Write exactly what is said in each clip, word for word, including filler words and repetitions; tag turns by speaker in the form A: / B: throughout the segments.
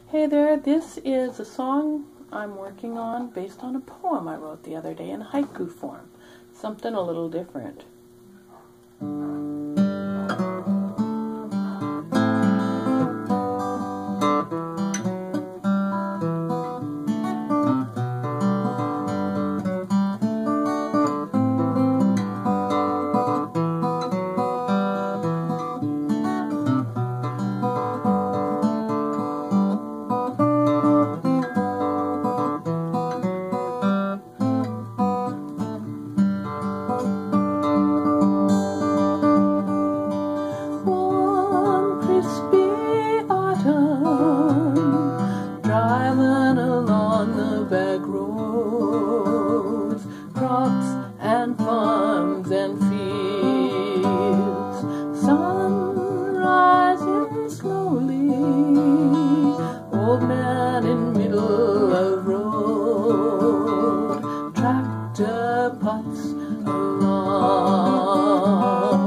A: Hey there, this is a song I'm working on based on a poem I wrote the other day in haiku form. Something a little different. Driving along the back roads, crops and farms and fields, sun rising slowly, old man in middle of road, tractor puts along.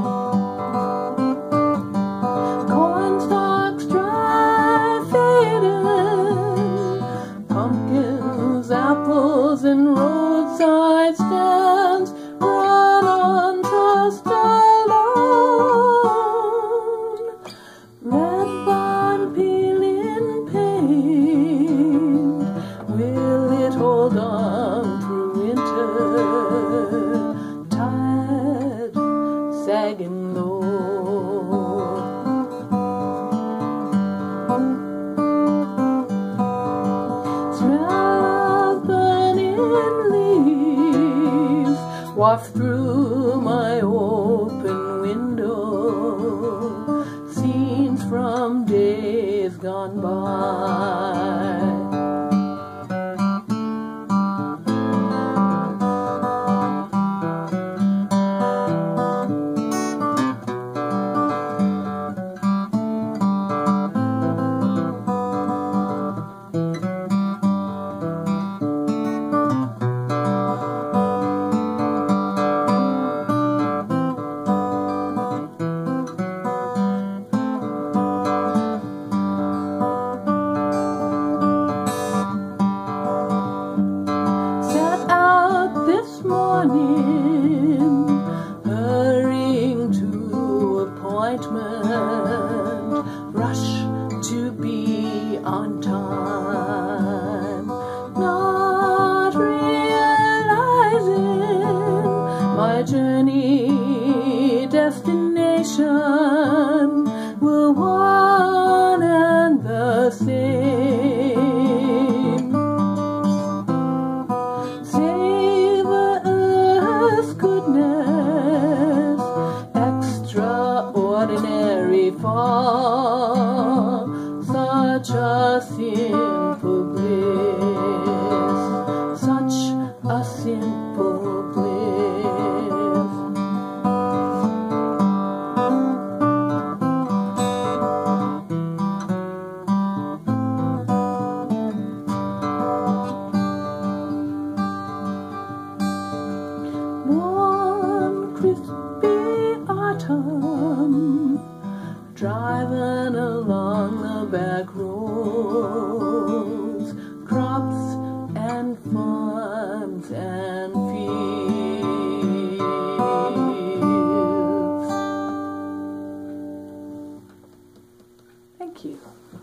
A: Corn stalks dry fading, pumpkins, apples, and roadside stands, run on trust alone. Red barn peeling pain, will it hold on through winter? Tired, sagging low. Waft through my open window, scenes from days gone by. Morning, hurrying to appointment, rush to be on time, not realizing my journey destination were one and the same. Goodness, extraordinary for such a simple bliss, such a simple bliss. Crispy autumn, driving along the back roads, crops and farms and fields. Thank you.